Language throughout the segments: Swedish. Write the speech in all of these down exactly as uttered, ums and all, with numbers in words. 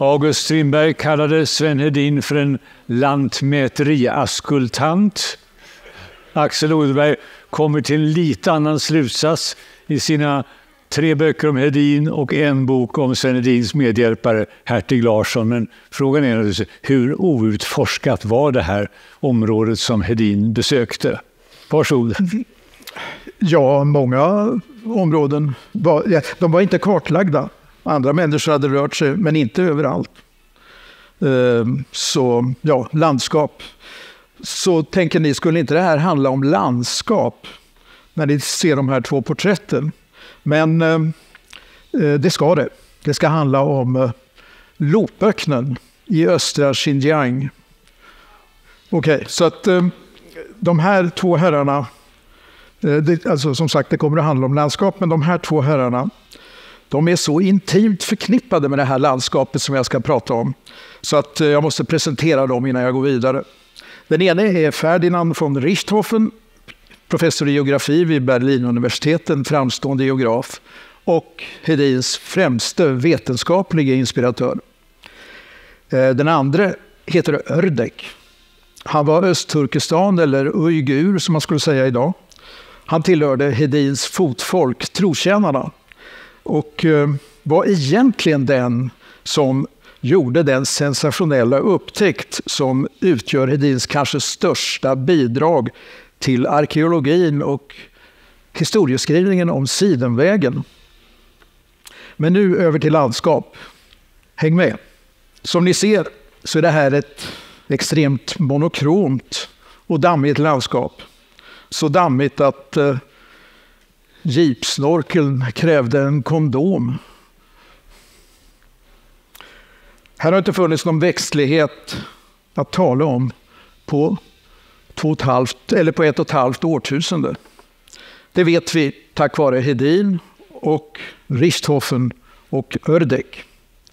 August Strindberg kallade Sven Hedin för en lantmäteriaskultant. Axel Odelberg kommer till en lite annan slutsats i sina tre böcker om Hedin och en bok om Sven Hedins medhjälpare Hertig Larsson. Men frågan är naturligtvis, hur outforskat var det här området som Hedin besökte? Varsågod. Ja, många områden var, ja, de var inte kartlagda. Andra människor hade rört sig, men inte överallt. Så ja, landskap. Så tänker ni, skulle inte det här handla om landskap när ni ser de här två porträtten? Men eh, det ska det. Det ska handla om eh, Lopöknen i östra Xinjiang. Okej, okay, så att eh, de här två herrarna, eh, det, alltså som sagt det kommer att handla om landskap, men de här två herrarna, de är så intimt förknippade med det här landskapet som jag ska prata om. Så att eh, jag måste presentera dem innan jag går vidare. Den ene är Ferdinand von Richthofen, professor i geografi vid Berlinuniversiteten, framstående geograf och Hedins främste vetenskapliga inspiratör. Den andra heter Ördek. Han var Östturkestan eller Ujgur som man skulle säga idag. Han tillhörde Hedins fotfolk, trotjänarna, och var egentligen den som gjorde den sensationella upptäckt som utgör Hedins kanske största bidrag till arkeologin och historieskrivningen om Sidenvägen. Men nu över till landskap. Häng med. Som ni ser så är det här ett extremt monokromt och dammigt landskap. Så dammigt att eh, jeepsnorkeln krävde en kondom. Här har inte funnits någon växtlighet att tala om på två och ett halvt, eller på ett och ett halvt årtusende. Det vet vi tack vare Hedin och Richthofen och Ördek.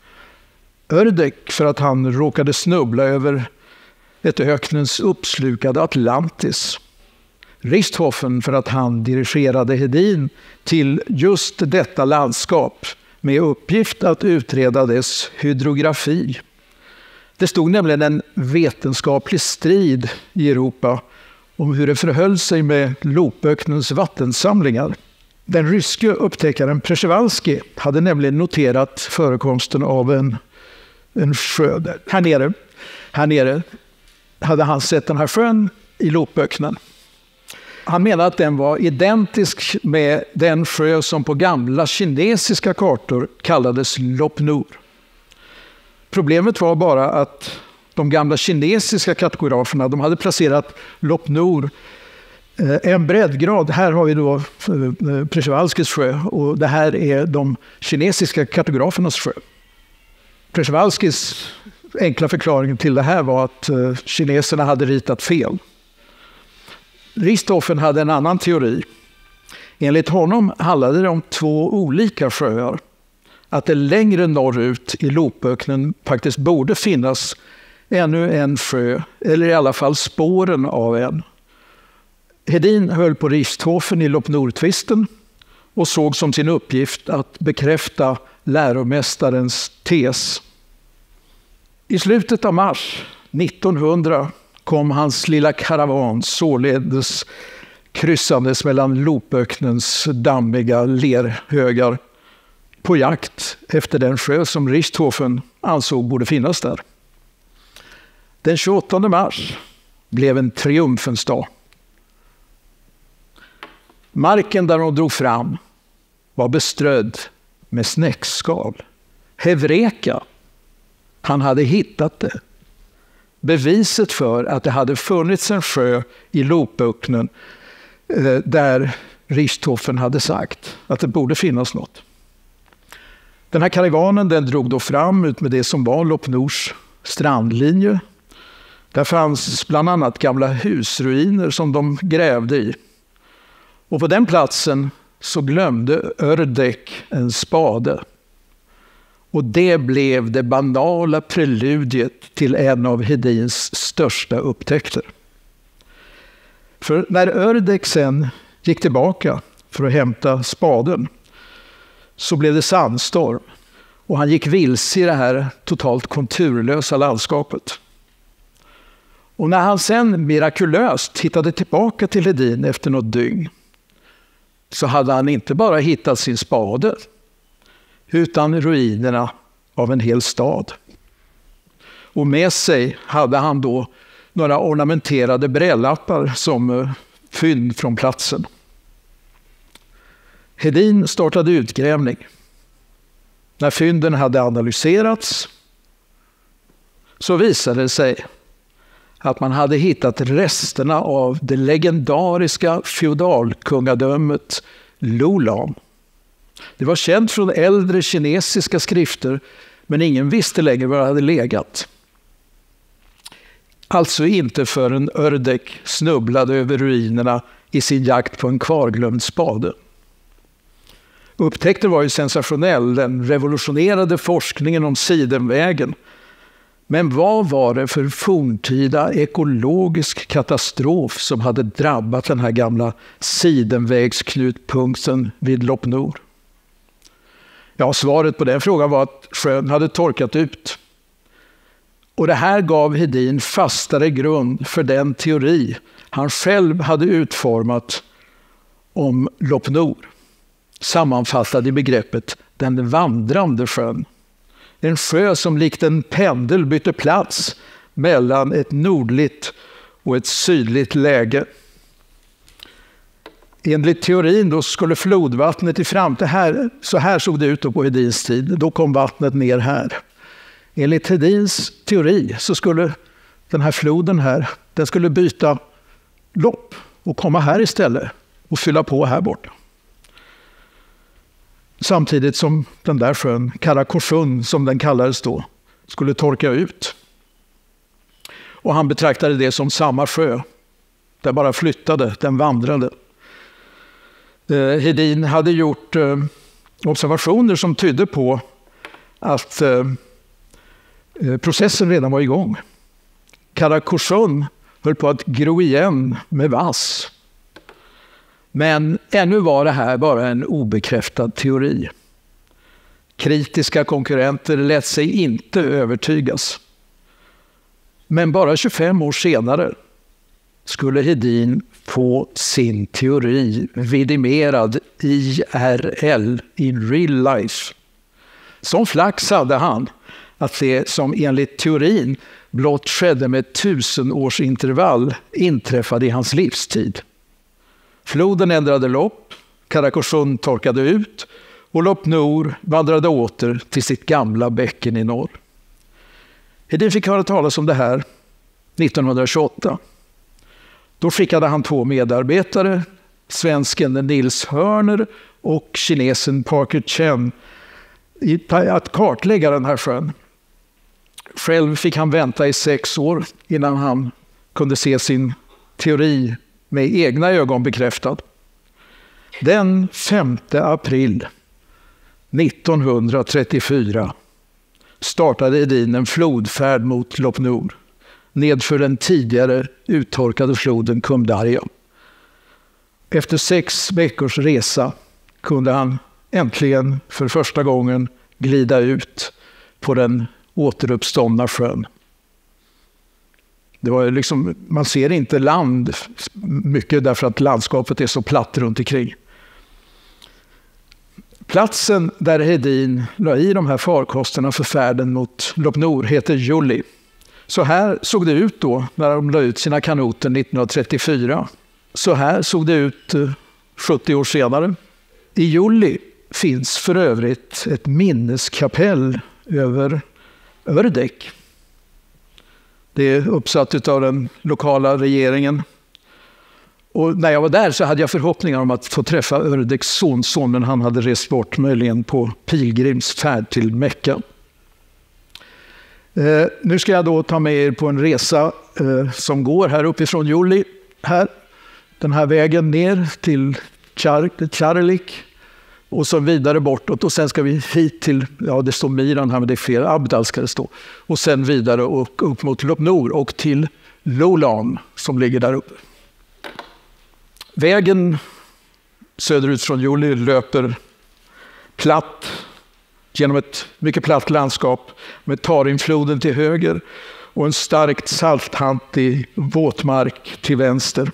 Ördek för att han råkade snubbla över ett öknens uppslukade Atlantis. Richthofen för att han dirigerade Hedin till just detta landskap med uppgift att utreda dess hydrografi. Det stod nämligen en vetenskaplig strid i Europa om hur det förhöll sig med Lopöknens vattensamlingar. Den ryske upptäckaren Przewalski hade nämligen noterat förekomsten av en, en sjö där. Här nere, här nere hade han sett den här sjön i Lopöknen. Han menade att den var identisk med den sjö som på gamla kinesiska kartor kallades Lop Nur. Problemet var bara att de gamla kinesiska kartograferna, de hade placerat Lop Nur en breddgrad. Här har vi då Przewalskis sjö och det här är de kinesiska kartografernas sjö. Przewalskis enkla förklaring till det här var att kineserna hade ritat fel. Richthofen hade en annan teori. Enligt honom handlade det om två olika sjöar. Att det längre norrut i Lopöknen faktiskt borde finnas ännu en sjö, eller i alla fall spåren av en. Hedin höll på Richthofen i Lop Nur-tvisten och såg som sin uppgift att bekräfta läromästarens tes. I slutet av mars nittonhundra kom hans lilla karavan således kryssandes mellan Lopöknens dammiga lerhögar på jakt efter den sjö som Richthofen ansåg borde finnas där. Den tjugoåttonde mars blev en triumfens dag. Marken där de drog fram var beströdd med snäckskal. Hevreka, han hade hittat det. Beviset för att det hade funnits en sjö i Lopöknen eh, där Richthofen hade sagt att det borde finnas något. Den här karavanen den drog då fram ut med det som var Lop Nurs strandlinje. Där fanns bland annat gamla husruiner som de grävde i. Och på den platsen så glömde Ördek en spade. Och det blev det banala preludiet till en av Hedins största upptäckter. För när Ördek sen gick tillbaka för att hämta spaden så blev det sandstorm. Och han gick vilse i det här totalt konturlösa landskapet. Och när han sen mirakulöst hittade tillbaka till Hedin efter något dygn, så hade han inte bara hittat sin spade, utan ruinerna av en hel stad. Och med sig hade han då några ornamenterade brällappar som fynd från platsen. Hedin startade utgrävning. När fynden hade analyserats så visade det sig att man hade hittat resterna av det legendariska feodalkungadömet Luolan. Det var känt från äldre kinesiska skrifter, men ingen visste längre var det hade legat. Alltså inte förrän Ördek snubblade över ruinerna i sin jakt på en kvarglömd spade. Upptäckten var ju sensationell, den revolutionerade forskningen om Sidenvägen. Men vad var det för forntida ekologisk katastrof som hade drabbat den här gamla Sidenvägsknutpunkten vid Lop Nor? Ja, svaret på den frågan var att sjön hade torkat ut. Och det här gav Hedin fastare grund för den teori han själv hade utformat om Lop Nor, sammanfattad i begreppet den vandrande sjön. En sjö som likt en pendel bytte plats mellan ett nordligt och ett sydligt läge. Enligt teorin då skulle flodvattnet i framtiden, här, så här såg det ut på Hedins tid, då kom vattnet ner här. Enligt Hedins teori så skulle den här floden här, den skulle byta lopp och komma här istället och fylla på här borta. Samtidigt som den där sjön, Karakorsund som den kallades då, skulle torka ut. Och han betraktade det som samma sjö. Den bara flyttade, den vandrade. Eh, Hedin hade gjort eh, observationer som tydde på att eh, processen redan var igång. Karakorsund höll på att gro igen med vass. Men ännu var det här bara en obekräftad teori. Kritiska konkurrenter lät sig inte övertygas. Men bara tjugofem år senare skulle Hedin få sin teori vidimerad I R L, in real life. Som flax hade han att det som enligt teorin blott skedde med tusenårsintervall inträffade i hans livstid. Floden ändrade lopp, Karakorsund torkade ut och Lop Nor vandrade åter till sitt gamla bäcken i norr. Hedin fick höra talas om det här nittonhundratjugoåtta. Då skickade han två medarbetare, svensken Nils Hörner och kinesen Parker Chen, att kartlägga den här sjön. Själv fick han vänta i sex år innan han kunde se sin teori med egna ögon bekräftad. Den femte april nittonhundratrettiofyra startade Hedin en flodfärd mot Lop Nor nedför den tidigare uttorkade floden Kumdarja. Efter sex veckors resa kunde han äntligen för första gången glida ut på den återuppståndna sjön. Det var liksom, man ser inte land mycket därför att landskapet är så platt runt omkring. Platsen där Hedin la i de här farkosterna för färden mot Lop Nor heter Julli. Så här såg det ut då när de la ut sina kanoter nittonhundratrettiofyra. Så här såg det ut sjuttio år senare. I Julli finns för övrigt ett minneskapell över Ördek. Det är uppsatt av den lokala regeringen. Och när jag var där så hade jag förhoppningar om att få träffa Ördeks sonson, men han hade rest bort möjligen på pilgrimsfärd till Mecka. Eh, nu ska jag då ta med er på en resa eh, som går här uppifrån Julli. Här, den här vägen ner till Char- Charlik och så vidare bortåt. Och sen ska vi hit till, ja det står Miran här men det är fel, Abdal ska det stå. Och sen vidare och upp mot Lop Nor och till Luolan som ligger där uppe. Vägen söderut från Julli löper platt, genom ett mycket platt landskap med Tarimfloden till höger och en starkt salthantig våtmark till vänster.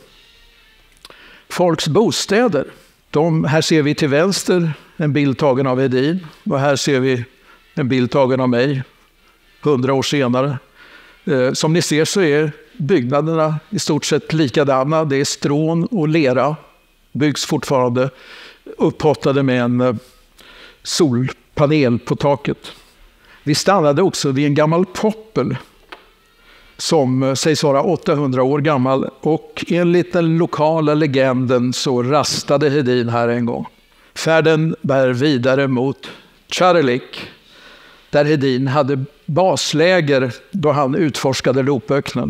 Folks bostäder, de, här ser vi till vänster en bild tagen av Hedin och här ser vi en bild tagen av mig hundra år senare. Eh, som ni ser så är byggnaderna i stort sett likadana. Det är strån och lera, byggs fortfarande upphottade med en eh, solpanel på taket. Vi stannade också vid en gammal poppel som eh, sägs vara åttahundra år gammal och enligt den lokala legenden så rastade Hedin här en gång. Färden bär vidare mot Čarelik, där Hedin hade basläger då han utforskade Lopöknen.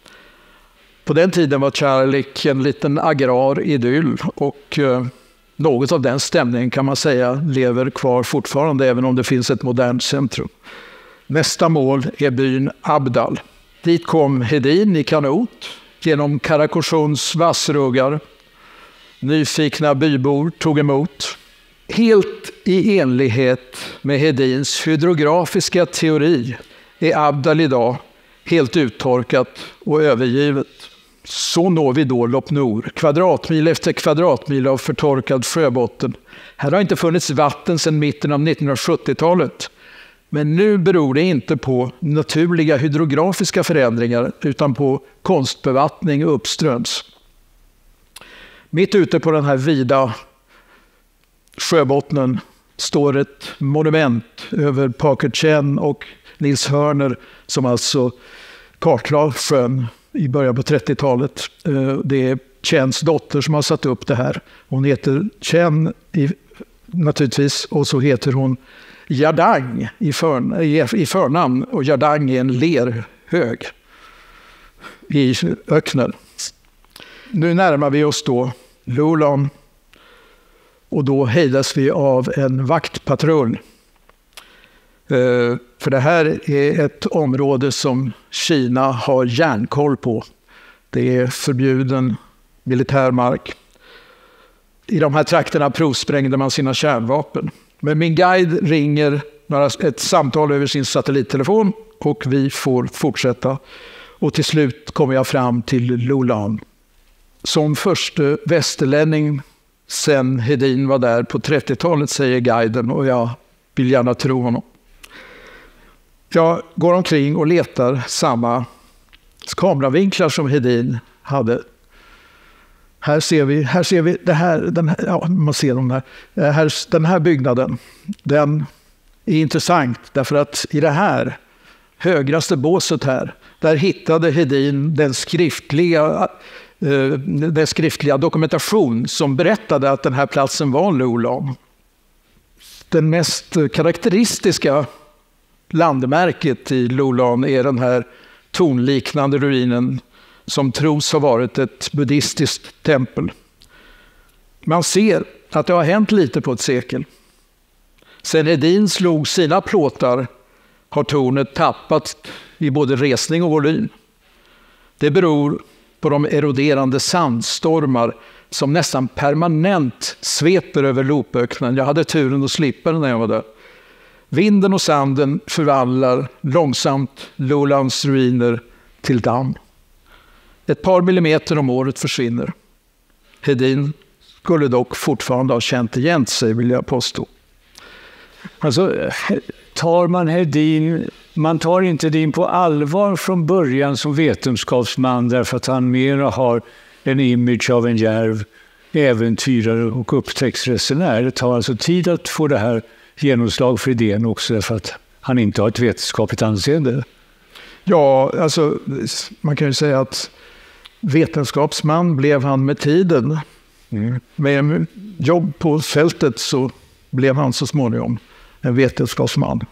På den tiden var Čarelik en liten agrar idyll och eh, något av den stämningen kan man säga lever kvar fortfarande även om det finns ett modernt centrum. Nästa mål är byn Abdal. Dit kom Hedin i kanot genom Karakorssunds vassruggar. Nyfikna bybor tog emot. Helt i enlighet med Hedins hydrografiska teori är Abdal idag helt uttorkat och övergivet. Så når vi då Lop Nor, kvadratmil efter kvadratmil av förtorkad sjöbotten. Här har inte funnits vatten sedan mitten av nittonhundrasjuttiotalet. Men nu beror det inte på naturliga hydrografiska förändringar utan på konstbevattning uppströms. Mitt ute på den här vida sjöbottnen står ett monument över Parker Chen och Nils Hörner som alltså kartlade sjön i början på trettiotalet. Det är Chens dotter som har satt upp det här. Hon heter Chen i, naturligtvis och så heter hon Yardang i, för, i förnamn och Yardang är en lerhög i öknen. Nu närmar vi oss då Lulan och då hejdas vi av en vaktpatrull. För det här är ett område som Kina har järnkoll på. Det är förbjuden militärmark. I de här trakterna provsprängde man sina kärnvapen. Men min guide ringer ett samtal över sin satellittelefon och vi får fortsätta. Och till slut kommer jag fram till Lulan. Som första västerlänning sen Hedin var där på trettiotalet, säger guiden, och jag vill gärna tro honom. Jag går omkring och letar samma kameravinklar som Hedin hade. Här ser vi, här ser vi det här, den här, ja, man ser de här, här, den här byggnaden. Den är intressant därför att i det här högraste båset här, där hittade Hedin den skriftliga, eh, den skriftliga dokumentation som berättade att den här platsen var Lulan. Den mest karaktäristiska landmärket i Lulan är den här tornliknande ruinen som tros ha varit ett buddhistiskt tempel. Man ser att det har hänt lite på ett sekel. Sen Hedin slog sina plåtar har tornet tappat i både resning och volym. Det beror på de eroderande sandstormar som nästan permanent sveper över Lopöknen. Jag hade turen att slippa den när jag var där. Vinden och sanden förvandlar långsamt Lulans ruiner till damm. Ett par millimeter om året försvinner. Hedin skulle dock fortfarande ha känt igen sig, vill jag påstå. Alltså, tar man Hedin, man tar inte Hedin på allvar från början som vetenskapsman därför att han mera har en image av en djärv äventyrare och upptäcktsresenär. Det tar alltså tid att få det här genomslag för idén också därför att han inte har ett vetenskapligt anseende. Ja, alltså man kan ju säga att vetenskapsman blev han med tiden. Mm. Med jobb på fältet så blev han så småningom en vetenskapsman.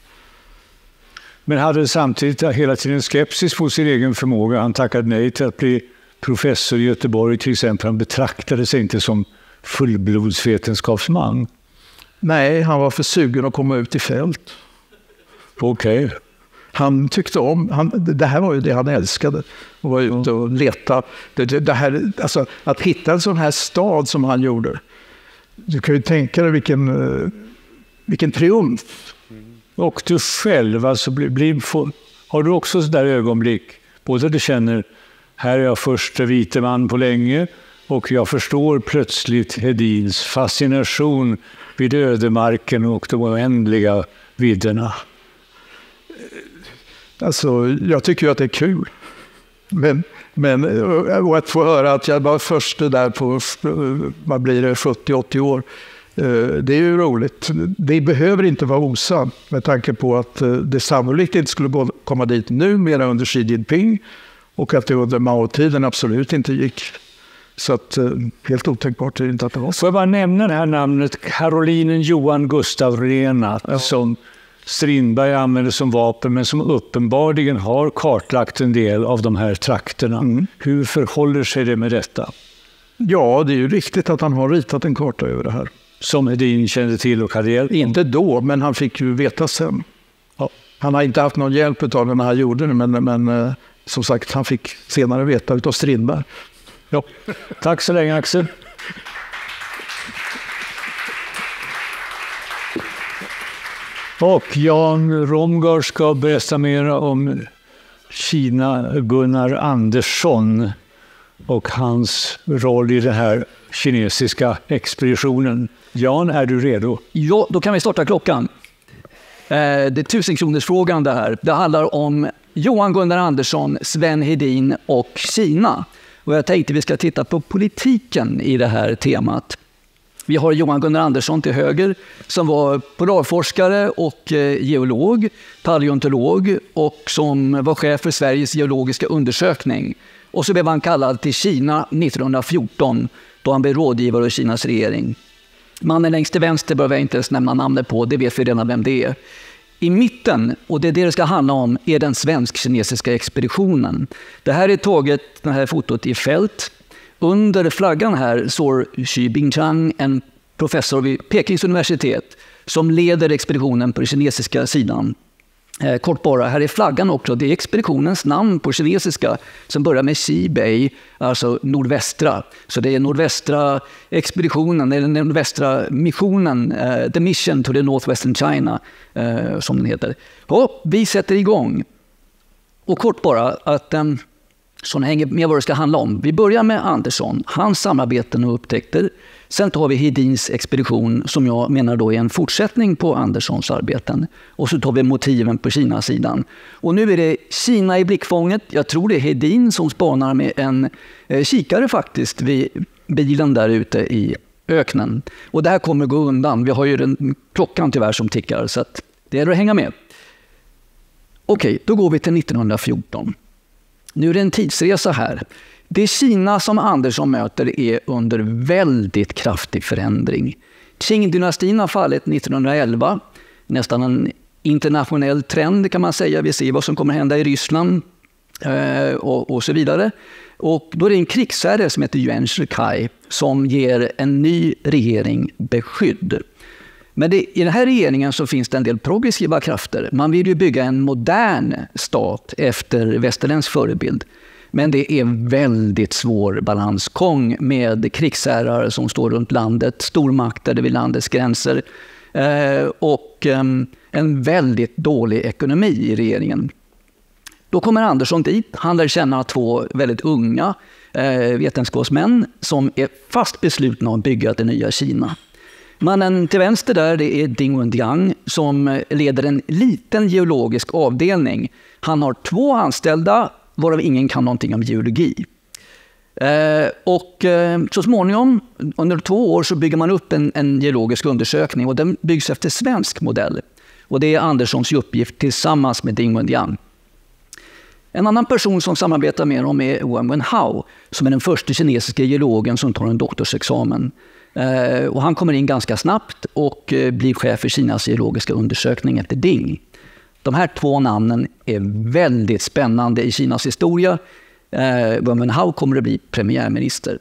Men hade samtidigt hela tiden skepsis på sin egen förmåga. Han tackade nej till att bli professor i Göteborg till exempel. Han betraktade sig inte som fullblodsvetenskapsman. Nej, han var för sugen att komma ut i fält. Okej. Okay. Han tyckte om, han, det här var ju det han älskade. Att vara ute och leta. Det, det, det här, alltså, att hitta en sån här stad som han gjorde. Du kan ju tänka dig vilken, vilken triumf. Och du själv, alltså, blir, blir, får, har du också så där ögonblick, både du känner, här är jag första vite man på länge, och jag förstår plötsligt Hedins fascination vid ödemarken och de oändliga vidderna. Alltså, jag tycker ju att det är kul. Men, men och att få höra att jag var först där på, vad blir det, sjuttio åttio år. Det är ju roligt. Det behöver inte vara osant med tanke på att det sannolikt inte skulle komma dit nu, mer under Xi Jinping, och att det under Mao-tiden absolut inte gick. Så att helt otänkbart är det inte att det var så. Får jag bara nämna det här namnet Karolinen Johan Gustav Renat, ja, som Strindberg använder som vapen, men som uppenbarligen har kartlagt en del av de här trakterna. Mm. Hur förhåller sig det med detta? Ja, det är ju riktigt att han har ritat en karta över det här. Som Hedin kände till och hade hjälp? Inte då, men han fick ju veta sen. Ja. Han har inte haft någon hjälp av det när han gjorde det, men, men som sagt, han fick senare veta utav Strindberg. Ja. Tack så länge, Axel. Och Jan Romgård ska berätta mer om Kina Gunnar Andersson och hans roll i den här kinesiska expeditionen. Jan, är du redo? Ja, då kan vi starta klockan. Det är tusenkronorsfrågan det här. Det handlar om Johan Gunnar Andersson, Sven Hedin och Kina. Och jag tänkte vi ska titta på politiken i det här temat. Vi har Johan Gunnar Andersson till höger som var polarforskare och geolog, paleontolog och som var chef för Sveriges geologiska undersökning. Och så blev han kallad till Kina nittonhundrafjorton då han blev rådgivare åt Kinas regering. Mannen längst till vänster behöver jag inte ens nämna namnet på, det vet vi redan vem det är. I mitten, och det är det det ska handla om, är den svensk-kinesiska expeditionen. Det här är taget, det här fotot i fält. Under flaggan här står Xu Bingchang, en professor vid Pekings universitet, som leder expeditionen på den kinesiska sidan. Eh, kort bara, här är flaggan också. Det är expeditionens namn på kinesiska som börjar med Xibei, alltså nordvästra. Så det är nordvästra expeditionen, eller nordvästra missionen, eh, The Mission to the Northwestern China, eh, som den heter. Och vi sätter igång. Och kort bara, att eh, som hänger med vad det ska handla om. Vi börjar med Andersson, hans samarbeten och upptäckter. Sen tar vi Hedins expedition som jag menar då är en fortsättning på Anderssons arbeten. Och så tar vi motiven på Kina-sidan. Och nu är det Kina i blickfånget. Jag tror det är Hedin som spanar med en eh, kikare faktiskt vid bilen där ute i öknen. Och det här kommer gå undan. Vi har ju den klockan tyvärr som tickar så att det är att hänga med. Okej, då går vi till nittonhundrafjorton. Nu är det en tidsresa här. Det Kina som Andersson möter är under väldigt kraftig förändring. Qing-dynastin har fallit nittonhundraelva. Nästan en internationell trend kan man säga. Vi ser vad som kommer hända i Ryssland eh, och, och så vidare. Och då är det en krigsherre som heter Yuan Shikai som ger en ny regering beskydd. Men det, i den här regeringen så finns det en del progressiva krafter. Man vill ju bygga en modern stat efter västerländsk förebild. Men det är väldigt svår balansgång med krigsherrar som står runt landet, stormakter vid landets gränser eh, och eh, en väldigt dålig ekonomi i regeringen. Då kommer Andersson dit. Han lär känna två väldigt unga eh, vetenskapsmän som är fast beslutna att bygga det nya Kina. Mannen till vänster där det är Ding Wendiang som leder en liten geologisk avdelning. Han har två anställda varav ingen kan någonting om geologi. Eh, och eh, så småningom, under två år så bygger man upp en, en geologisk undersökning och den byggs efter svensk modell. Och det är Anderssons uppgift tillsammans med Ding Wendiang. En annan person som samarbetar med dem är Wen Wenhao som är den första kinesiska geologen som tar en doktorsexamen. Eh, och han kommer in ganska snabbt och eh, blir chef för Kinas geologiska undersökning efter Ding. De här två namnen är väldigt spännande i Kinas historia. Eh, Wen Wenhao kommer att bli premiärminister.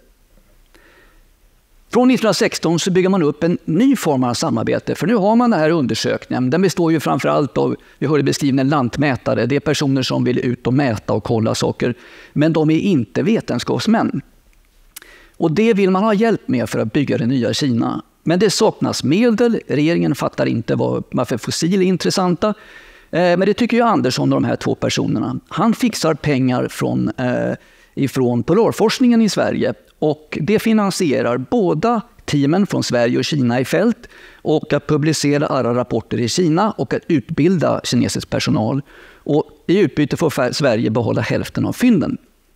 Från nittonhundrasexton så bygger man upp en ny form av samarbete. För nu har man den här undersökningen. Den består ju framförallt av, vi hörde beskrivna lantmätare. Det är personer som vill ut och mäta och kolla saker. Men de är inte vetenskapsmän. Och det vill man ha hjälp med för att bygga det nya Kina. Men det saknas medel. Regeringen fattar inte var, varför fossil är intressanta. Men det tycker ju Andersson och de här två personerna. Han fixar pengar från, eh, ifrån polarforskningen i Sverige. Och det finansierar båda teamen från Sverige och Kina i fält. Och att publicera alla rapporter i Kina och att utbilda kinesisk personal. Och i utbyte får Sverige behålla hälften av fynden.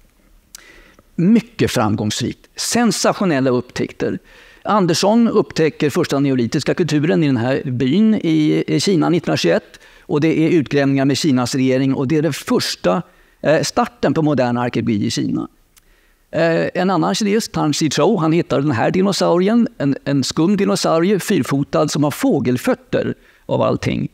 Mycket framgångsrikt. Sensationella upptäckter. Andersson upptäcker första neolitiska kulturen i den här byn i Kina nittonhundratjugoett. Och det är utgrävningar med Kinas regering och det är den första starten på modern arkeologi i Kina. En annan kines, Tang Xizhou, han hittar den här dinosaurien, en, en skum dinosaurie, fyrfotad som har fågelfötter av allting.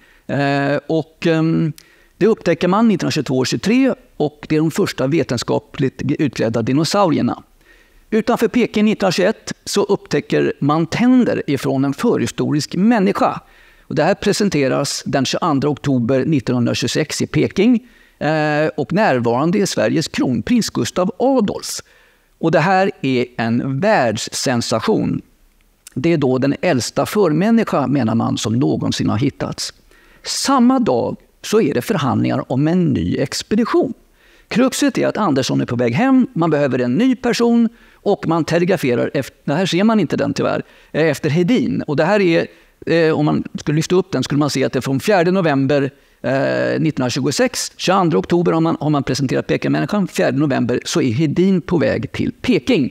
Och det upptäcker man nittonhundratjugotvå tjugotre och det är de första vetenskapligt utgrävda dinosaurierna. Utanför Peking nittonhundratjugoett så upptäcker man tänder ifrån en förhistorisk människa. Och det här presenteras den tjugoandra oktober nittonhundratjugosex i Peking eh, och närvarande är Sveriges kronprins Gustav Adolf. Och det här är en världssensation. Det är då den äldsta förmänniska, menar man, som någonsin har hittats. Samma dag så är det förhandlingar om en ny expedition. Kruxet är att Andersson är på väg hem, man behöver en ny person och man telegraferar, efter, det här ser man inte den tyvärr, efter Hedin. Och det här är, eh, om man skulle lyfta upp den skulle man se att det är från fjärde november eh, nittonhundratjugosex, tjugoandra oktober har man, har man presenterat Pekingmänniskan, fjärde november så är Hedin på väg till Peking.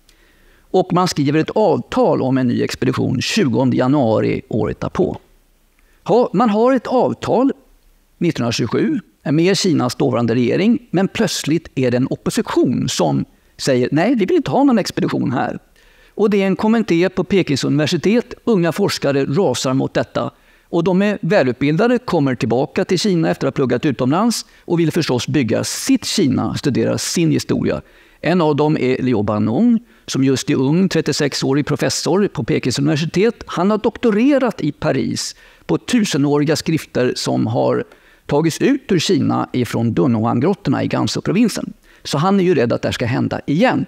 Och man skriver ett avtal om en ny expedition tjugonde januari året därpå. Ha, man har ett avtal nittonhundratjugosju med Kinas dåvarande regering, men plötsligt är det en opposition som säger nej, vi vill inte ha någon expedition här. Och det är en kommitté på Pekings universitet, unga forskare rasar mot detta. Och de är välutbildade, kommer tillbaka till Kina efter att ha pluggat utomlands och vill förstås bygga sitt Kina, studera sin historia. En av dem är Liu Banong, som just är ung, trettiosex-årig professor på Pekings universitet. Han har doktorerat i Paris på tusenåriga skrifter som har tagits ut ur Kina ifrån Dunhuang-grottorna i Gansu-provinsen. Så han är ju rädd att det ska hända igen.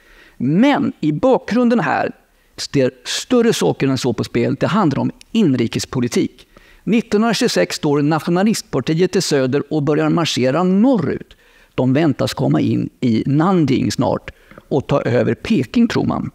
Men i bakgrunden här står större saker än så på spel. Det handlar om inrikespolitik. nittonhundratjugosex står nationalistpartiet i söder och börjar marschera norrut. De väntas komma in i Nanjing snart och ta över Peking, tror man.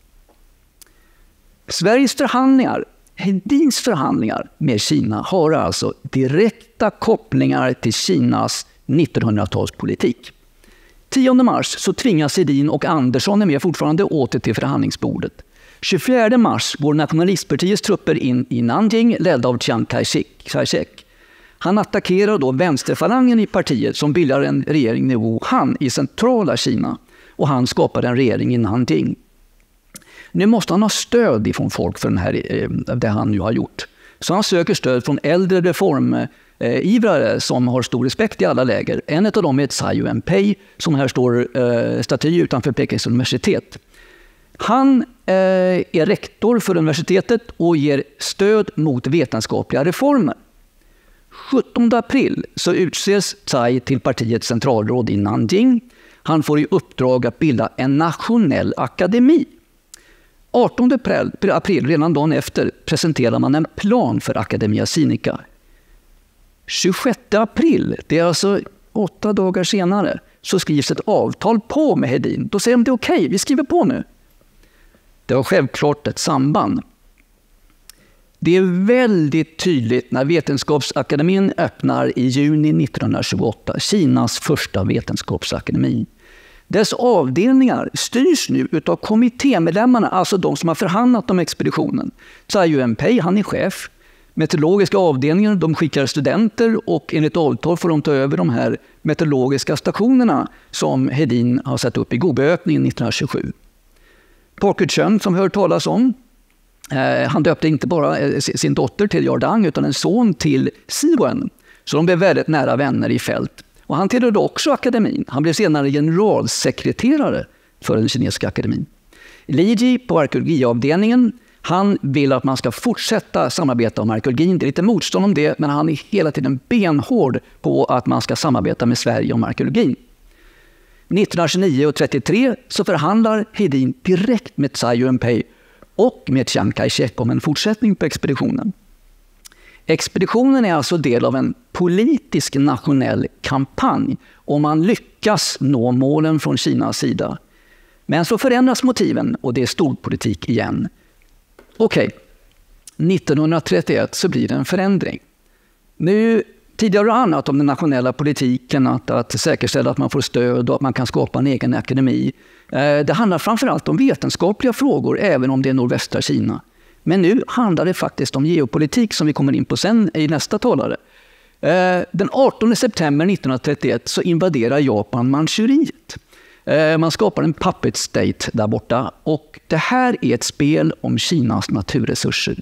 Sveriges förhandlingar, Hedins förhandlingar med Kina har alltså direkta kopplingar till Kinas nittonhundratalspolitik. tionde mars så tvingas Hedin och Andersson är med fortfarande åter till förhandlingsbordet. tjugofjärde mars går nationalistpartiets trupper in i Nanjing ledda av Chiang Kai-shek. Han attackerar då vänsterfalangen i partiet som bildar en regering i Wuhan i centrala Kina. Och han skapar en regering i Nanjing. Nu måste han ha stöd ifrån folk för den här, det han nu har gjort. Så han söker stöd från äldre reformivrare som har stor respekt i alla läger. En av dem är Tsai Yuen-pei som här står eh, staty utanför Pekings universitet. Han eh, är rektor för universitetet och ger stöd mot vetenskapliga reformer. sjuttonde april så utses Tsai till partiets centralråd i Nanjing. Han får i uppdrag att bilda en nationell akademi. artonde april, redan dagen efter, presenterar man en plan för Academia Sinica. tjugosjätte april, det är alltså åtta dagar senare, så skrivs ett avtal på med Hedin. Då säger de det är okej, okay, vi skriver på nu. Det har självklart ett samband. Det är väldigt tydligt när Vetenskapsakademin öppnar i juni nittonhundratjugoåtta, Kinas första vetenskapsakademi. Dess avdelningar styrs nu av kommittémedlemmarna, alltså de som har förhandlat om expeditionen. Tsai Yuen-pei, han är chef. Meteorologiska avdelningen, de skickar studenter och enligt avtal får de ta över de här meteorologiska stationerna som Hedin har satt upp i Gobiökningen nittonhundratjugosju. Parker Chön, som vi hör talas om, eh, han döpte inte bara sin dotter till Yardang utan en son till Siwen. Så de blev väldigt nära vänner i fält. Och han tillhörde också akademin. Han blev senare generalsekreterare för den kinesiska akademin. Li Ji på arkeologiavdelningen, han vill att man ska fortsätta samarbeta om arkeologin. Det är lite motstånd om det, men han är hela tiden benhård på att man ska samarbeta med Sverige om arkeologin. nittonhundratjugonio och trettiotre så förhandlar Hedin direkt med Tsai Yuen-pei och med Chiang Kai-shek om en fortsättning på expeditionen. Expeditionen är alltså del av en politisk nationell kampanj om man lyckas nå målen från Kinas sida. Men så förändras motiven och det är storpolitik igen. Okej, okay. nittonhundratrettioett så blir det en förändring. Nu, tidigare har annat om den nationella politiken, att, att säkerställa att man får stöd och att man kan skapa en egen akademi. Eh, det handlar framförallt om vetenskapliga frågor, även om det är nordvästra Kina. Men nu handlar det faktiskt om geopolitik som vi kommer in på sen i nästa talare. Eh, den artonde september nittonhundratrettioett så invaderar Japan Manchuriet. Eh, man skapar en puppet state där borta och det här är ett spel om Kinas naturresurser.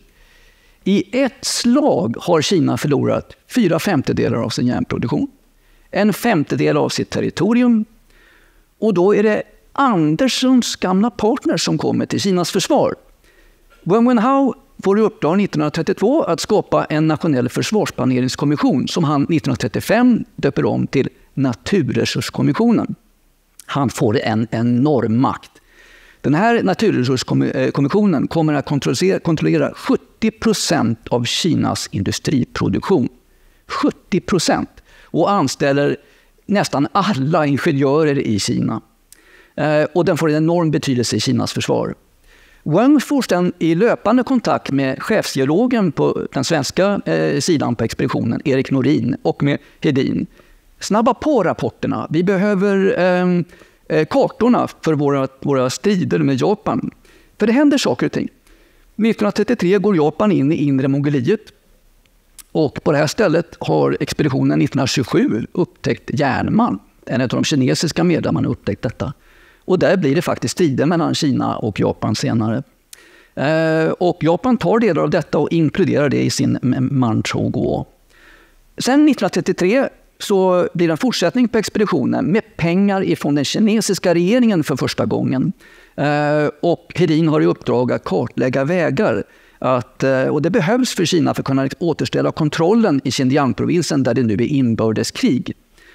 I ett slag har Kina förlorat fyra femtedelar av sin järnproduktion, en femtedel av sitt territorium och då är det Anderssons gamla partner som kommer till Kinas försvar. Wang Wenhao får i uppdrag nittonhundratrettiotvå att skapa en nationell försvarsplaneringskommission som han nittonhundratrettiofem döper om till Naturresurskommissionen. Han får en enorm makt. Den här naturresurskommissionen kommer att kontrollera, kontrollera sjuttio procent av Kinas industriproduktion. sjuttio procent! Och anställer nästan alla ingenjörer i Kina. Eh, och den får en enorm betydelse i Kinas försvar. Wang får sedan i löpande kontakt med chefsgeologen på den svenska eh, sidan på expeditionen, Erik Norin, och med Hedin. Snabba på rapporterna. Vi behöver eh, eh, kartorna för våra, våra strider med Japan. För det händer saker och ting. nittonhundratrettiotre går Japan in i inre Mongoliet. Och på det här stället har expeditionen nittonhundratjugosju upptäckt järnmalm. En av de kinesiska medlemmarna har upptäckt detta. Och där blir det faktiskt strider mellan Kina och Japan senare. Eh, och Japan tar delar av detta och inkluderar det i sin Manchukuo. Sen nittonhundratrettiotre så blir det en fortsättning på expeditionen med pengar ifrån den kinesiska regeringen för första gången. Eh, och Hedin har i uppdrag att kartlägga vägar. Att, och det behövs för Kina för att kunna återställa kontrollen i Xinjiang-provinsen där det nu är inbördeskrig.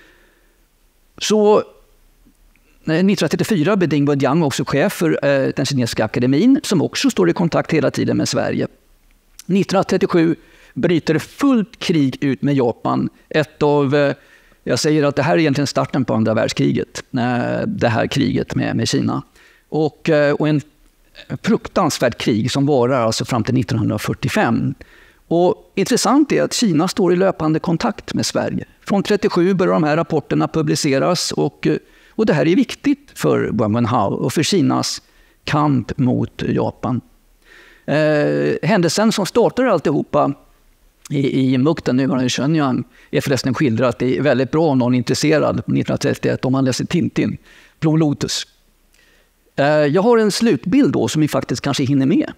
Så nittonhundratrettiofyra blir Ding Wenjiang också chef för eh, den kinesiska akademin som också står i kontakt hela tiden med Sverige. nittonhundratrettiosju bryter fullt krig ut med Japan. Ett av, eh, jag säger att det här är egentligen starten på andra världskriget. Eh, det här kriget med, med Kina. Och, eh, och en fruktansvärt krig som varar alltså fram till nittonhundrafyrtiofem. Och intressant är att Kina står i löpande kontakt med Sverige. Från trettiosju börjar de här rapporterna publiceras och, och det här är viktigt för Wang Wenhao och för Kinas kamp mot Japan. Eh, händelsen som startar alltihopa i, i Mukden, nuvarande Shenyang, är förresten skildrat. Det är väldigt bra om någon är intresserad nittonhundratrettioett om man läser Tintin. Blå Lotus. Jag har en slutbild då som vi faktiskt kanske hinner med.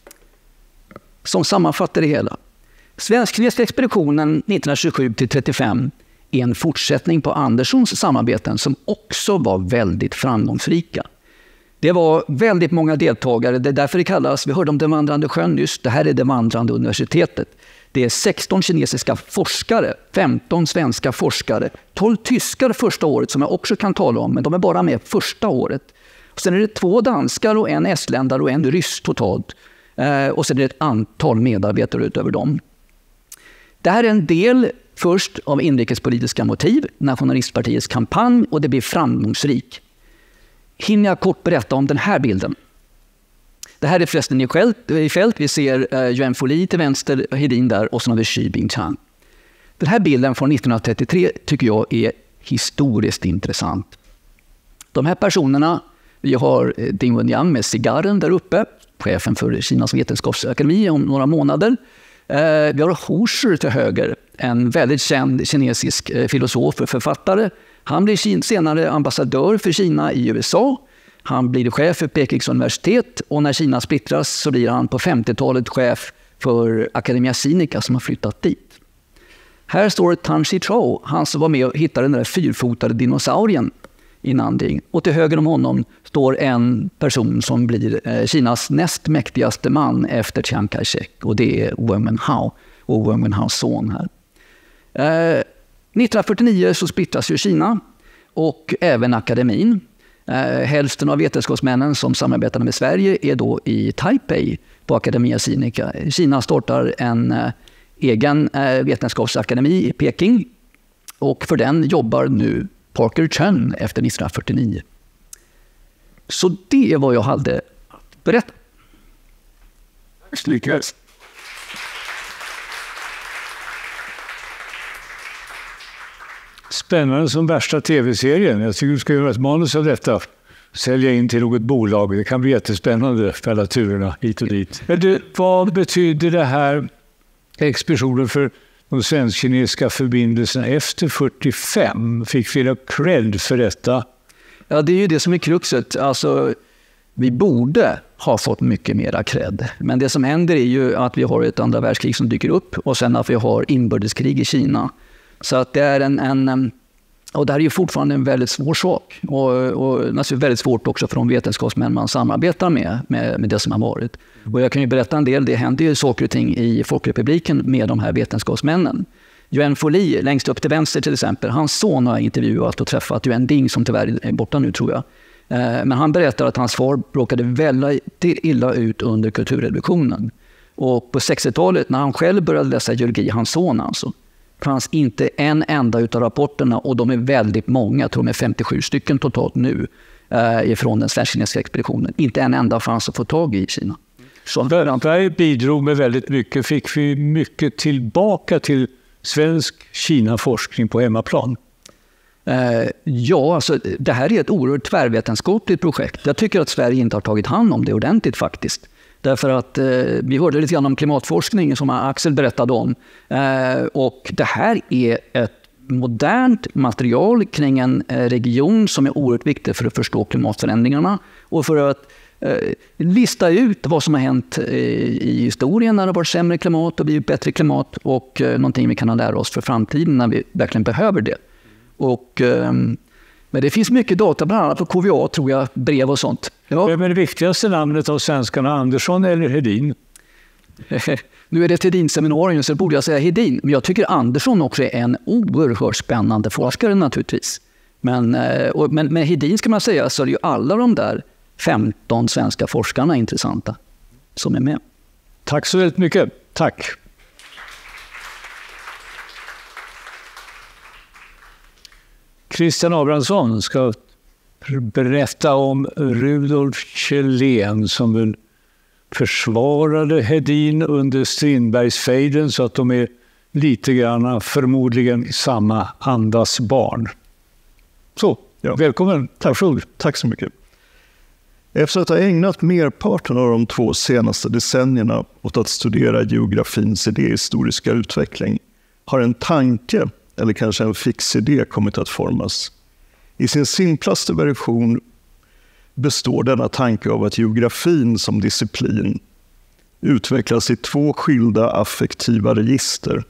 Som sammanfattar det hela. Svensk-kinesiska expeditionen nittonhundratjugosju till trettiofem är en fortsättning på Anderssons samarbeten som också var väldigt framgångsrika. Det var väldigt många deltagare. Det är därför det kallas, vi hörde om den vandrande sjön nyss, det här är det vandrande universitetet. Det är sexton kinesiska forskare, femton svenska forskare, tolv tyskar första året som jag också kan tala om, men de är bara med första året. Sen är det två danskar och en estländare och en ryss totalt. Eh, och sen är det ett antal medarbetare utöver dem. Det här är en del först av inrikespolitiska motiv, Nationalistpartiets kampanj, och det blir framgångsrik. Hinner jag kort berätta om den här bilden. Det här är förresten i fält. Vi ser eh, Yuan Fuli till vänster, Hedin där och så har vi Xu Bingchang. Den här bilden från nittonhundratrettiotre tycker jag är historiskt intressant. De här personerna, vi har Ding Wenjiang med cigarren där uppe, chefen för Kinas vetenskapsakademi om några månader. Vi har Hu Shi till höger, en väldigt känd kinesisk filosof och författare. Han blir senare ambassadör för Kina i U S A. Han blir chef för Pekings universitet och när Kina splittras så blir han på femtiotalet chef för Academia Sinica som har flyttat dit. Här står Tan Shichou, han som var med och hittade den där fyrfotade dinosaurien i Nanjing. Och till höger om honom står en person som blir eh, Kinas näst mäktigaste man efter Chiang Kai-shek. Och det är Wang Wenhao och Wang Wenhaos son här. Eh, nittonhundrafyrtionio så splittras ju Kina och även akademin. Eh, hälften av vetenskapsmännen som samarbetar med Sverige är då i Taipei på Academia Sinica. Kina startar en eh, egen eh, vetenskapsakademi i Peking och för den jobbar nu Parker Chen efter nittonhundrafyrtionio. Så det är vad jag hade att berätta. Lyckas. Spännande som värsta tv-serien. Jag tycker du ska göra ett manus av detta. Sälja in till något bolag. Det kan bli jättespännande för alla turerna hit och dit. Men du, vad betyder det här expeditionen för de svensk-kinesiska förbindelserna efter fyrtiofem? Fick vi cred för detta? Ja, det är ju det som är kruxet. Alltså, vi borde ha fått mycket mera cred. Men det som händer är ju att vi har ett andra världskrig som dyker upp och sen att vi har inbördeskrig i Kina. Så att det är en, en och det här är ju fortfarande en väldigt svår sak och, och naturligtvis väldigt svårt också för de vetenskapsmän man samarbetar med, med med det som har varit. Och jag kan ju berätta en del, det händer ju saker och ting i Folkrepubliken med de här vetenskapsmännen. Yuan Foli, längst upp till vänster till exempel, hans son har intervjuat och träffat Yuan Ding som tyvärr är borta nu tror jag. Men han berättar att hans far råkade väldigt illa ut under kulturrevolutionen. Och på sextiotalet när han själv började läsa geologi, hans son alltså, fanns inte en enda utav rapporterna och de är väldigt många, jag tror de är femtiosju stycken totalt nu eh, ifrån den svensk-kinesiska expeditionen. Inte en enda fanns att få tag i i Kina. Så Sverige bidrog med väldigt mycket. Fick vi mycket tillbaka till svensk Kina-forskning på hemmaplan? Eh, ja, alltså, det här är ett oerhört tvärvetenskapligt projekt. Jag tycker att Sverige inte har tagit hand om det ordentligt faktiskt. Därför att eh, vi hörde lite grann om klimatforskning som Axel berättade om. Eh, och det här är ett modernt material kring en eh, region som är oerhört viktig för att förstå klimatförändringarna. Och för att eh, lista ut vad som har hänt eh, i historien när det har varit sämre klimat och blivit bättre klimat. Och eh, någonting vi kan lära oss för framtiden när vi verkligen behöver det. Och... Eh, Men det finns mycket data, bland annat på K V A tror jag, brev och sånt. Ja. Vem är det viktigaste namnet av svenskarna, Andersson eller Hedin? Nu är det ett Hedin-seminarium så borde jag säga Hedin. Men jag tycker Andersson också är en oerhört spännande forskare naturligtvis. Men, och, men med Hedin ska man säga så är det ju alla de där femton svenska forskarna intressanta som är med. Tack så väldigt mycket. Tack. Christian Abrahamsson ska berätta om Rudolf Kjellén som väl försvarade Hedin under Strindbergsfejden så att de är lite grann förmodligen samma andas barn. Så, ja. Välkommen. Tack, Tack så mycket. Efter att ha ägnat merparten av de två senaste decennierna åt att studera geografins idéhistoriska utveckling har en tanke eller kanske en fix idé kommit att formas. I sin simplaste version består denna tanke av att geografin som disciplin utvecklas i två skilda affektiva register.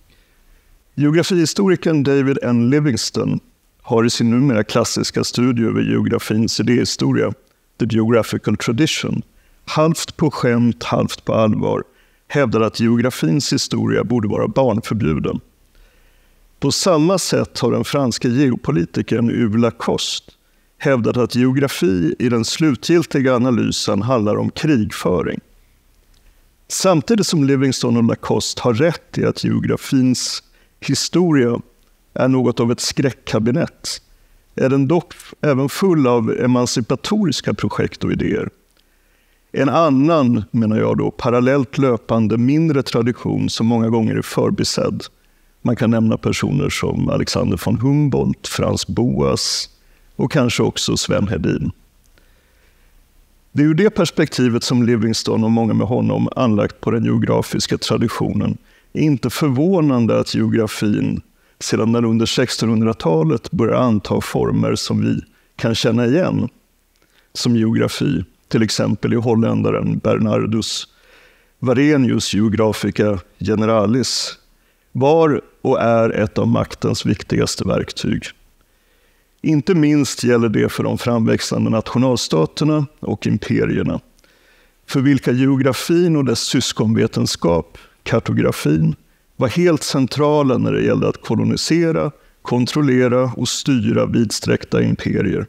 Geografihistorikern David N. Livingstone har i sin numera klassiska studie över geografins idéhistoria, The Geographical Tradition, halvt på skämt, halvt på allvar, hävdar att geografins historia borde vara barnförbjuden. På samma sätt har den franska geopolitikern Yves Lacoste hävdat att geografi i den slutgiltiga analysen handlar om krigföring. Samtidigt som Livingstone och Lacoste har rätt i att geografins historia är något av ett skräckkabinett, är den dock även full av emancipatoriska projekt och idéer. En annan, menar jag då, parallellt löpande mindre tradition som många gånger är förbisedd. Man kan nämna personer som Alexander von Humboldt, Franz Boas och kanske också Sven Hedin. Det är ur det perspektivet som Livingstone och många med honom anlagt på den geografiska traditionen. Det är inte förvånande att geografin sedan den under sextonhundratalet börjar anta former som vi kan känna igen som geografi, till exempel i holländaren Bernardus Varenius Geographica Generalis, var och är ett av maktens viktigaste verktyg. Inte minst gäller det för de framväxande nationalstaterna och imperierna, för vilka geografin och dess syskonvetenskap, kartografin, var helt centrala när det gällde att kolonisera, kontrollera och styra vidsträckta imperier.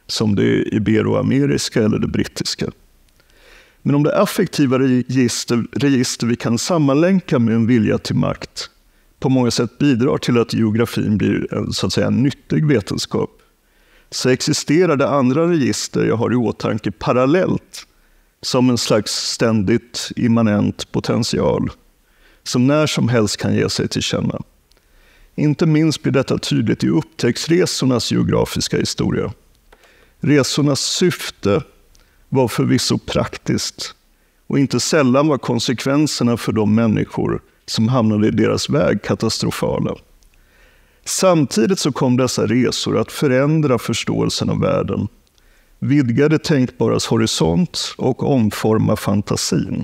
som det iberoameriska eller det brittiska. Men om det affektiva register, register vi kan sammanlänka med en vilja till makt på många sätt bidrar till att geografin blir en, så att säga, en nyttig vetenskap, så existerar det andra register jag har i åtanke parallellt som en slags ständigt immanent potential som när som helst kan ge sig till känna. Inte minst blir detta tydligt i upptäcktsresornas geografiska historia. Resornas syfte var förvisso praktiskt och inte sällan var konsekvenserna för de människor som hamnade i deras väg katastrofala. Samtidigt så kom dessa resor att förändra förståelsen av världen, vidga det tänkbaras horisont och omforma fantasin.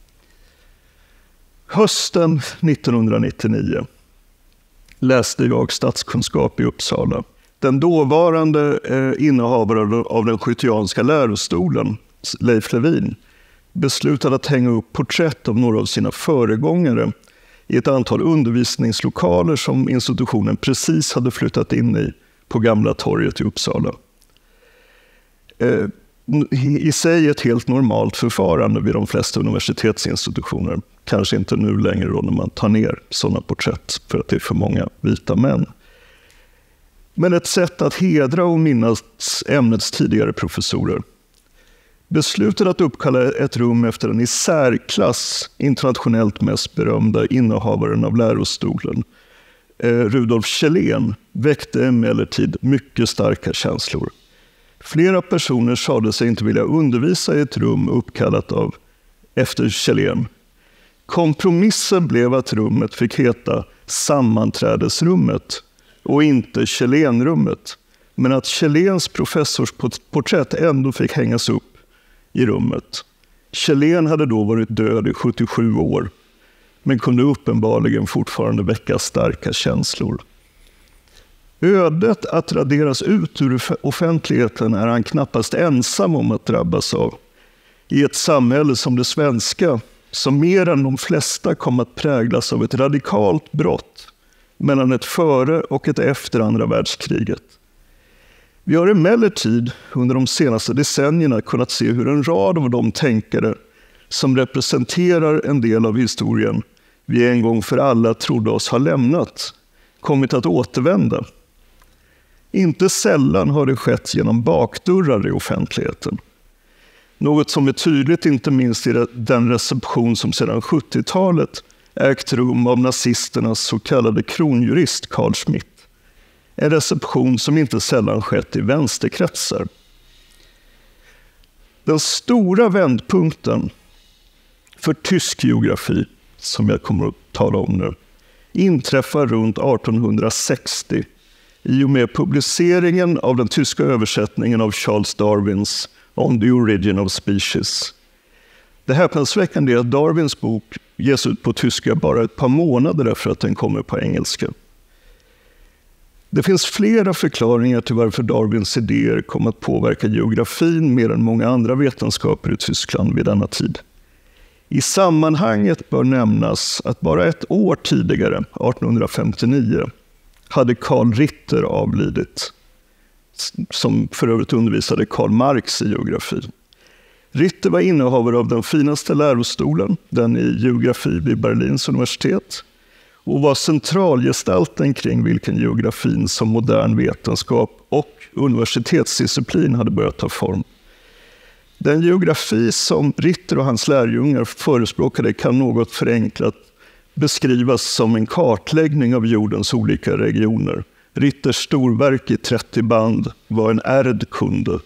Hösten nittonhundranittionio läste jag statskunskap i Uppsala. Den dåvarande eh, innehavaren av den skyttianska lärostolen, Leif Levin, beslutade att hänga upp porträtt av några av sina föregångare i ett antal undervisningslokaler som institutionen precis hade flyttat in i på Gamla torget i Uppsala. Eh, I sig ett helt normalt förfarande vid de flesta universitetsinstitutioner. Kanske inte nu längre då när man tar ner sådana porträtt för att det är för många vita män. Men ett sätt att hedra och minnas ämnets tidigare professorer. Beslutet att uppkalla ett rum efter den i särklass internationellt mest berömda innehavaren av lärostolen, Rudolf Kjellén, väckte emellertid mycket starka känslor. Flera personer sade sig inte vilja undervisa i ett rum uppkallat av efter Kjellén. Kompromissen blev att rummet fick heta sammanträdesrummet och inte Kjellénrummet, men att Kjelléns professorsporträtt ändå fick hängas upp i rummet. Kjellén hade då varit död i sjuttiosju år, men kunde uppenbarligen fortfarande väcka starka känslor. Ödet att raderas ut ur offentligheten är han knappast ensam om att drabbas av. I ett samhälle som det svenska, som mer än de flesta kom att präglas av ett radikalt brott mellan ett före och ett efter andra världskriget. Vi har emellertid under de senaste decennierna kunnat se hur en rad av de tänkare som representerar en del av historien vi en gång för alla trodde oss ha lämnat, kommit att återvända. Inte sällan har det skett genom bakdörrar i offentligheten. Något som är tydligt inte minst i den reception som sedan sjuttiotalet ägt rum av nazisternas så kallade kronjurist Carl Schmitt. En reception som inte sällan skett i vänsterkretsar. Den stora vändpunkten för tysk geografi, som jag kommer att tala om nu, inträffar runt artonhundrasextio i och med publiceringen av den tyska översättningen av Charles Darwins On the Origin of Species. Det häpnadsväckande är att Darwins bok ges ut på tyska bara ett par månader efter att den kommer på engelska. Det finns flera förklaringar till varför Darwins idéer kom att påverka geografin mer än många andra vetenskaper i Tyskland vid denna tid. I sammanhanget bör nämnas att bara ett år tidigare, artonhundrafemtionio, hade Karl Ritter avlidit, som för övrigt undervisade Karl Marx i geografi. Ritter var innehavare av den finaste lärostolen, den i geografi vid Berlins universitet, och var centralgestalten kring vilken geografin som modern vetenskap och universitetsdisciplin hade börjat ta form. Den geografi som Ritter och hans lärjungar förespråkade kan något förenklat beskrivas som en kartläggning av jordens olika regioner. Ritters storverk i trettio band var en erdkunde.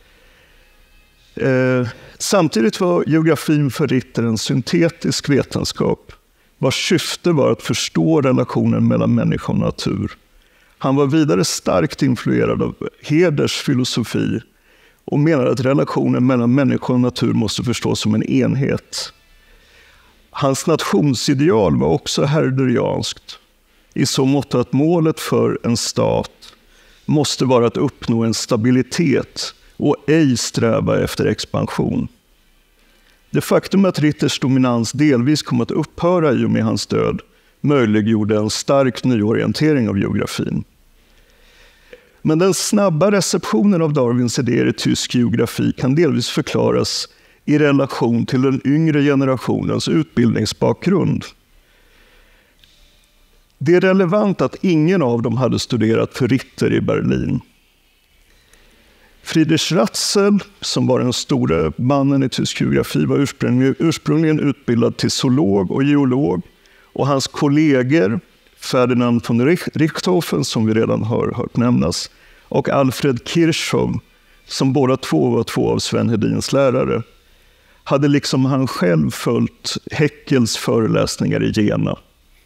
Eh, samtidigt var geografin för Ritter en syntetisk vetenskap vars syfte var att förstå relationen mellan människa och natur. Han var vidare starkt influerad av Heders filosofi och menade att relationen mellan människa och natur måste förstås som en enhet. Hans nationsideal var också herderianskt, i så mått att målet för en stat måste vara att uppnå en stabilitet och ej sträva efter expansion. Det faktum att Ritters dominans delvis kom att upphöra i och med hans död möjliggjorde en stark nyorientering av geografin. Men den snabba receptionen av Darwins idéer i tysk geografi kan delvis förklaras i relation till den yngre generationens utbildningsbakgrund. Det är relevant att ingen av dem hade studerat för Ritter i Berlin. Friedrich Ratzel, som var den stora mannen i tysk geografi, var ursprungligen, ursprungligen utbildad till zoolog och geolog. Och hans kollegor, Ferdinand von Richthofen, som vi redan har hört nämnas, och Alfred Kirchhoff, som båda två var två av Sven Hedins lärare, hade liksom han själv följt Haeckels föreläsningar i Jena.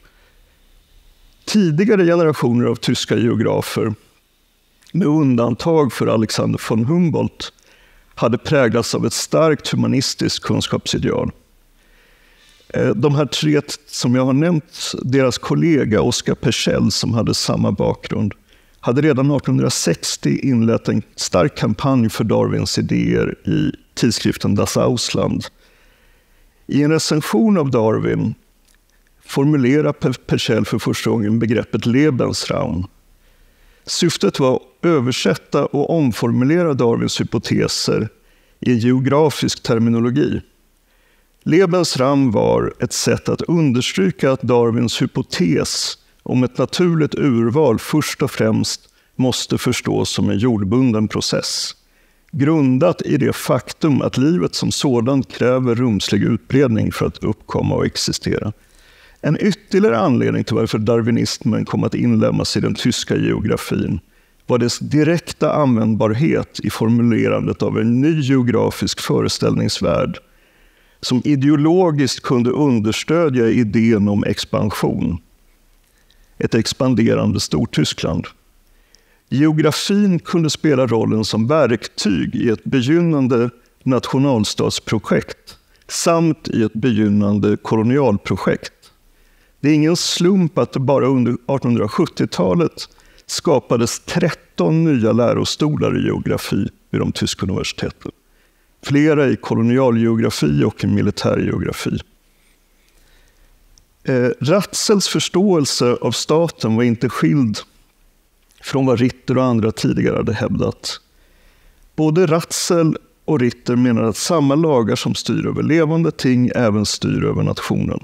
Tidigare generationer av tyska geografer, med undantag för Alexander von Humboldt, hade präglats av ett starkt humanistiskt kunskapsideal. De här tre som jag har nämnt, deras kollega Oskar Peschel, som hade samma bakgrund, hade redan arton sextio inlett en stark kampanj för Darwins idéer i tidskriften Das Ausland. I en recension av Darwin formulerar Peschel för första gången begreppet Lebensraum. Syftet var att översätta och omformulera Darwins hypoteser i geografisk terminologi. Lebensraum var ett sätt att understryka att Darwins hypotes om ett naturligt urval först och främst måste förstås som en jordbunden process, grundat i det faktum att livet som sådant kräver rumslig utbredning för att uppkomma och existera. En ytterligare anledning till varför darwinismen kom att inlemmas i den tyska geografin var dess direkta användbarhet i formulerandet av en ny geografisk föreställningsvärld som ideologiskt kunde understödja idén om expansion, ett expanderande Stortyskland. Geografin kunde spela rollen som verktyg i ett begynnande nationalstatsprojekt samt i ett begynnande kolonialprojekt. Det är ingen slump att det bara under artonhundrasjuttiotalet skapades tretton nya lärostolar i geografi vid de tyska universiteten. Flera i kolonialgeografi och i militärgeografi. Eh, Ratzels förståelse av staten var inte skild från vad Ritter och andra tidigare hade hävdat. Både Ratzel och Ritter menar att samma lagar som styr över levande ting även styr över nationen.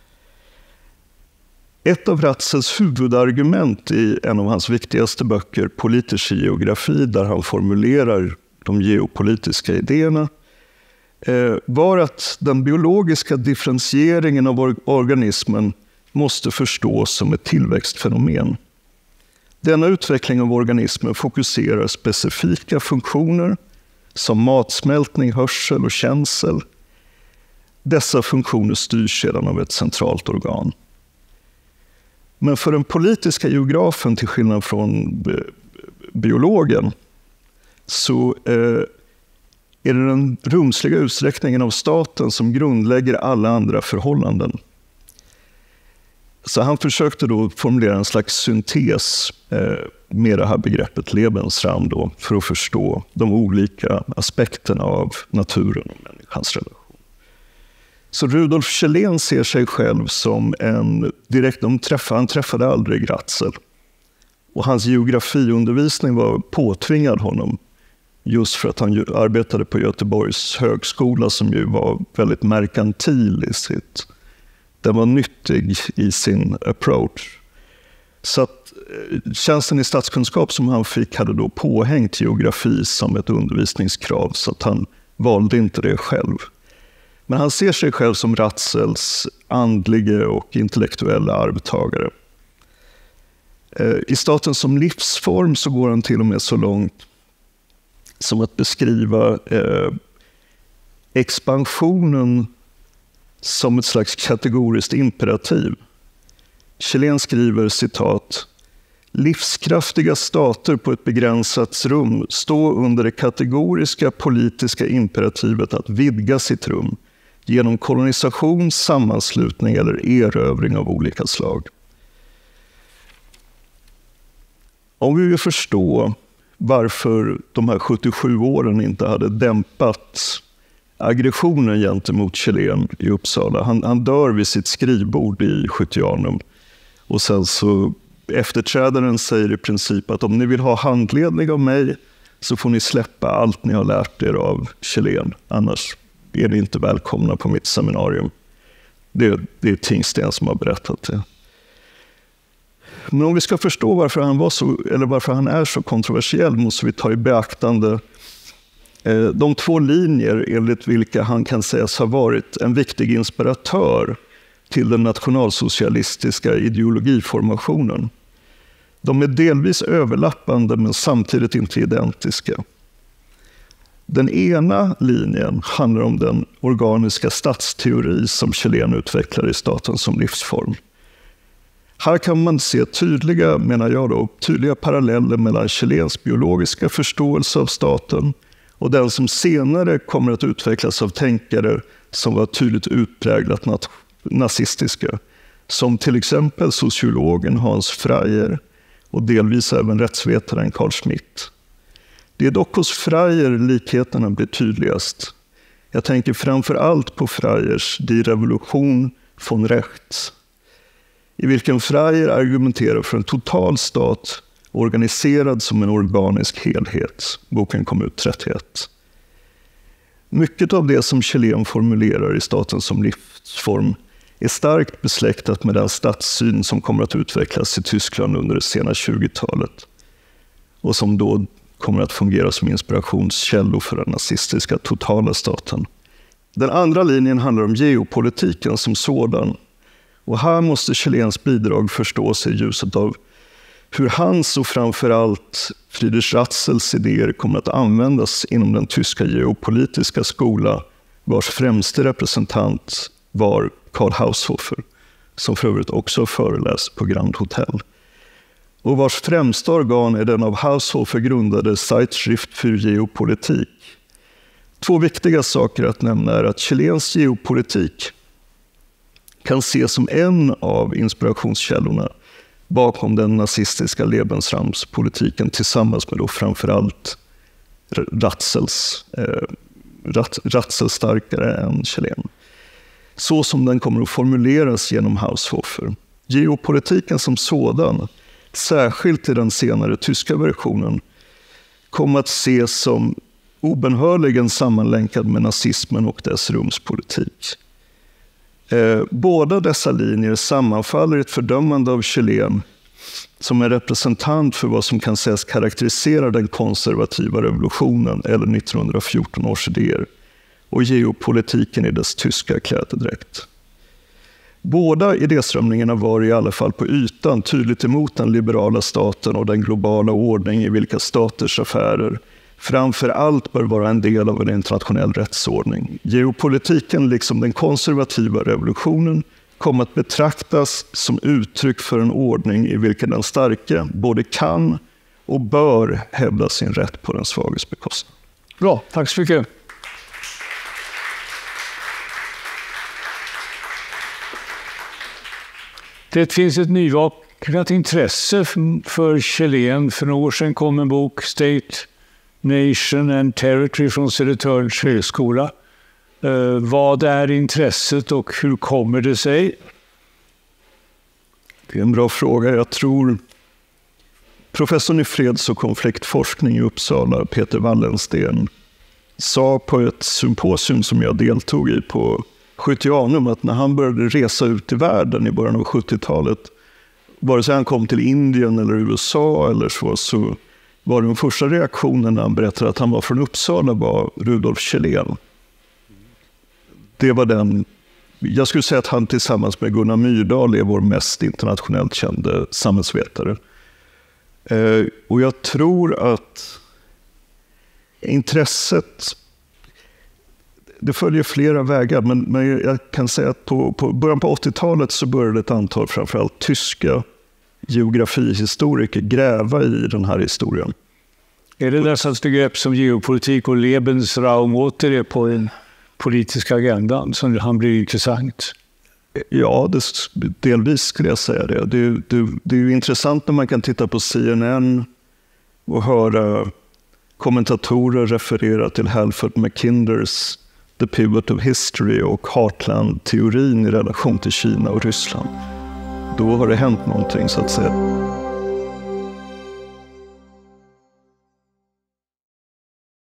Ett av Ratzels huvudargument i en av hans viktigaste böcker, Politisk geografi, där han formulerar de geopolitiska idéerna, var att den biologiska differentieringen av organismen måste förstås som ett tillväxtfenomen. Denna utveckling av organismen fokuserar specifika funktioner som matsmältning, hörsel och känsel. Dessa funktioner styrs sedan av ett centralt organ. Men för den politiska geografen, till skillnad från biologen, så eh, är det den rumsliga utsträckningen av staten som grundlägger alla andra förhållanden. Så han försökte då formulera en slags syntes eh, med det här begreppet Lebensraum då, för att förstå de olika aspekterna av naturen och människans relation. Så Rudolf Kjellén ser sig själv som en direkt, de träffade, han träffade aldrig Ratzel. Och hans geografiundervisning var påtvingad honom just för att han arbetade på Göteborgs högskola, som ju var väldigt merkantil i sitt. Den var nyttig i sin approach. Så att tjänsten i statskunskap som han fick hade då påhängt geografi som ett undervisningskrav, så att han valde inte det själv. Men han ser sig själv som Ratzels andlige och intellektuella arvtagare. I Staten som livsform så går han till och med så långt som att beskriva eh, expansionen som ett slags kategoriskt imperativ. Kjellén skriver, citat, livskraftiga stater på ett begränsat rum står under det kategoriska politiska imperativet att vidga sitt rum genom kolonisation, sammanslutning eller erövring av olika slag. Om vi vill förstå varför de här sjuttiosju åren inte hade dämpat aggressionen gentemot Kjellén i Uppsala. Han, han dör vid sitt skrivbord i Skyttianum och sen så efterträdaren säger i princip att om ni vill ha handledning av mig så får ni släppa allt ni har lärt er av Kjellén. Annars är ni inte välkomna på mitt seminarium. Det, det är Tingsten som har berättat det. Men om vi ska förstå varför han, var så, eller varför han är så kontroversiell måste vi ta i beaktande eh, de två linjer enligt vilka han kan sägas ha varit en viktig inspiratör till den nationalsocialistiska ideologiformationen. De är delvis överlappande men samtidigt inte identiska. Den ena linjen handlar om den organiska statsteori som Kjellén utvecklar i Staten som livsform. Här kan man se tydliga, menar jag då, tydliga paralleller mellan Kjelléns biologiska förståelse av staten och den som senare kommer att utvecklas av tänkare som var tydligt utpräglat nat- nazistiska, som till exempel sociologen Hans Freyer och delvis även rättsvetaren Carl Schmitt. Det är dock hos Freyer likheterna blir tydligast. Jag tänker framför allt på Freyers Die Revolution von Rechts, i vilken Freyer argumenterar för en total stat organiserad som en organisk helhet. Boken kom ut trettioett. Mycket av det som Kjellén formulerar i Staten som livsform är starkt besläktat med den statssyn som kommer att utvecklas i Tyskland under det sena tjugotalet och som då kommer att fungera som inspirationskällor för den nazistiska totala staten. Den andra linjen handlar om geopolitiken som sådan. Och här måste Kjelléns bidrag förstås i ljuset av hur hans och framförallt Friedrich Ratzels idéer kommer att användas inom den tyska geopolitiska skola vars främste representant var Karl Haushofer, som för övrigt också föreläst på Grand Hotel. Och vars främsta organ är den av Haushofer grundade Zeitschrift für Geopolitik. Två viktiga saker att nämna är att Kjelléns geopolitik kan ses som en av inspirationskällorna bakom den nazistiska Lebensraumspolitiken tillsammans med då framförallt Ratzels, eh, Ratzel starkare än Kjellén. Så som den kommer att formuleras genom Haushofer. Geopolitiken som sådan, särskilt i den senare tyska versionen, kommer att ses som obenhörligen sammanlänkad med nazismen och dess rumspolitik. Eh, båda dessa linjer sammanfaller i ett fördömande av Kjellén som en representant för vad som kan sägas karaktärisera den konservativa revolutionen eller nittonhundrafjorton års idéer och geopolitiken i dess tyska klädedräkt. Båda idéströmningarna var i alla fall på ytan tydligt emot den liberala staten och den globala ordning i vilka staters affärer framför allt bör vara en del av en internationell rättsordning. Geopolitiken, liksom den konservativa revolutionen, kom att betraktas som uttryck för en ordning i vilken den starke både kan och bör hävda sin rätt på den svages bekostnad. Bra, tack så mycket. Det finns ett nyvaknat intresse för Kjellén. För några år sedan kom en bok, State, Nation and Territory från Södertörns högskola. Eh, vad är intresset och hur kommer det sig? Det är en bra fråga. Jag tror professorn i freds- och konfliktforskning i Uppsala, Peter Wallensten, sa på ett symposium som jag deltog i på Skytteanum att när han började resa ut i världen i början av sjuttiotalet, vare sig han kom till Indien eller U S A eller så, så var den första reaktionen när han berättade att han var från Uppsala var Rudolf Kjellén. Det var den, jag skulle säga att han tillsammans med Gunnar Myrdal är vår mest internationellt kände samhällsvetare. Eh, och jag tror att intresset, det följer flera vägar, men, men jag kan säga att på, på början på åttiotalet så började ett antal framförallt tyska geografihistoriker gräva i den här historien. Är det dessa begrepp som geopolitik och Lebensraum åter är på den politiska agendan som han blir intressant? Ja, det, delvis skulle jag säga det. Det, det. det är ju intressant när man kan titta på C N N och höra kommentatorer referera till Halford Mackinder's The Pivot of History och Heartland-teorin i relation till Kina och Ryssland. Då har det hänt någonting så att säga.